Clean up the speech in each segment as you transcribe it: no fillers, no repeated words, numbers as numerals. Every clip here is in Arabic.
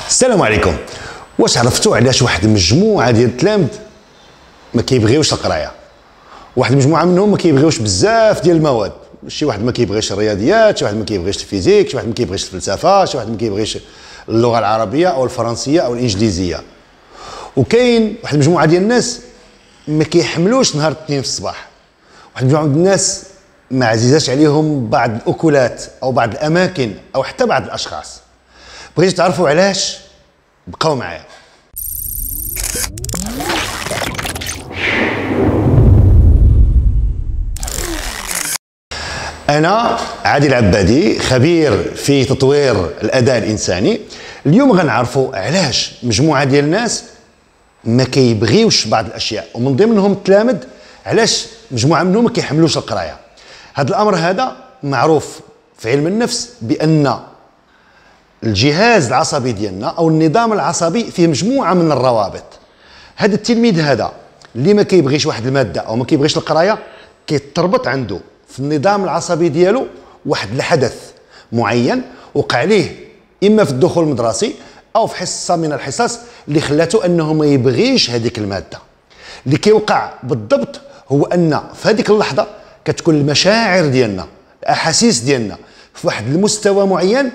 السلام عليكم. واش عرفتوا علاش واحد المجموعه ديال التلامذ ما كيبغيوش القرايه؟ واحد المجموعه منهم ما كيبغيوش بزاف ديال المواد. شي واحد ما كيبغيش الرياضيات، شي واحد ما كيبغيش الفيزيك، شي واحد ما كيبغيش الفلسفه، شي واحد ما كيبغيش اللغه العربيه او الفرنسيه او الانجليزيه. وكاين واحد المجموعه ديال الناس ما كيحملوش نهار الاثنين في الصباح. واحد المجموعه من الناس ما عزيزاش عليهم بعض الاكلات او بعض الاماكن او حتى بعض الاشخاص. بغيتو تعرفوا علاش؟ بقاو معايا. أنا عادل عبادي، خبير في تطوير الأداء الإنساني. اليوم غنعرفوا علاش مجموعة ديال الناس ما كيبغيوش بعض الأشياء، ومن ضمنهم التلامذ علاش مجموعة منهم ما كيحملوش القراية. هذا الأمر هذا معروف في علم النفس بأن الجهاز العصبي ديالنا او النظام العصبي فيه مجموعه من الروابط. هذا التلميذ هذا اللي ما كيبغيش واحد الماده او ما كيبغيش القرايه، كيتربط عنده في النظام العصبي ديالو واحد الحدث معين وقع ليه اما في الدخول المدرسي او في حصه من الحصص اللي خلاته انه ما يبغيش هذيك الماده. اللي كيوقع بالضبط هو ان في هذيك اللحظه كتكون المشاعر ديالنا، الاحاسيس ديالنا في واحد المستوى معين،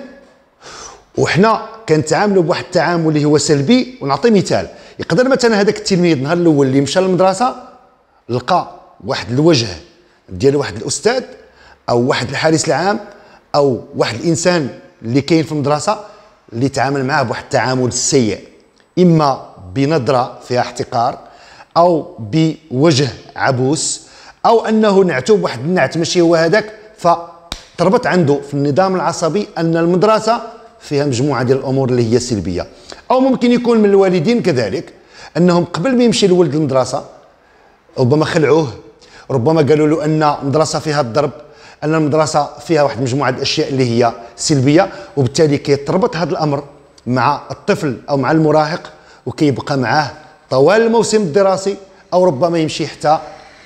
وحنا كنتعاملوا بواحد التعامل اللي هو سلبي. ونعطي مثال، يقدر مثلا هذاك التلميذ النهار الاول اللي مشى للمدرسه لقى واحد الوجه ديال واحد الاستاذ او واحد الحارس العام او واحد الانسان اللي كاين في المدرسه اللي تعامل معاه بواحد التعامل سيء، اما بنظره فيها احتقار او بوجه عبوس او انه نعتو بواحد النعت ماشي هو هذاك، فتربط عنده في النظام العصبي ان المدرسه فيها مجموعه ديال الامور اللي هي سلبيه. او ممكن يكون من الوالدين كذلك انهم قبل ما يمشي الولد للمدرسه ربما خلعوه، ربما قالوا له ان المدرسه فيها الضرب، ان المدرسه فيها واحد مجموعه الاشياء اللي هي سلبيه، وبالتالي كيتربط هذا الامر مع الطفل او مع المراهق وكيبقى معاه طوال الموسم الدراسي او ربما يمشي حتى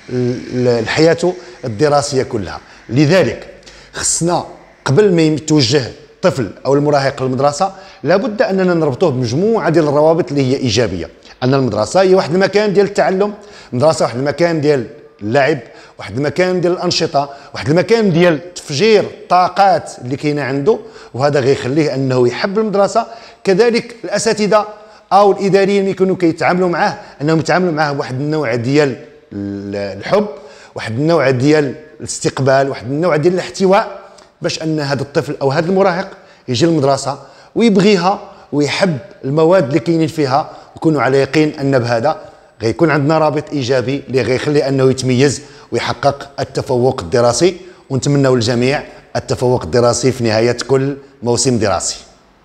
حياته الدراسيه كلها. لذلك خصنا قبل ما يتوجه الطفل او المراهق للمدرسه لابد اننا نربطوه بمجموعه ديال الروابط اللي هي ايجابيه. ان المدرسه هي واحد المكان ديال التعلم، المدرسه واحد المكان ديال اللعب، واحد المكان ديال الانشطه، واحد المكان ديال تفجير الطاقات اللي كاينه عنده، وهذا غيخليه انه يحب المدرسه. كذلك الاساتذه او الاداريين اللي يكونوا كيتعاملوا معاه انهم يتعاملوا معاه بواحد النوع ديال الحب، واحد النوع ديال الاستقبال، واحد النوع ديال الاحتواء، باش ان هذا الطفل او هذا المراهق يجي للمدرسه ويبغيها ويحب المواد اللي كاينين فيها، ويكونوا على يقين ان بهذا غيكون عندنا رابط ايجابي اللي غيخليه انه يتميز ويحقق التفوق الدراسي. ونتمنوا للجميع التفوق الدراسي في نهايه كل موسم دراسي.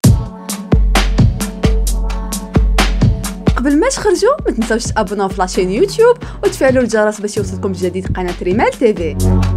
قبل ما تخرجوا ما تنساوش تابوناو في لاشين يوتيوب وتفعلوا الجرس باش يوصلكم جديد قناه ريمال تيفي.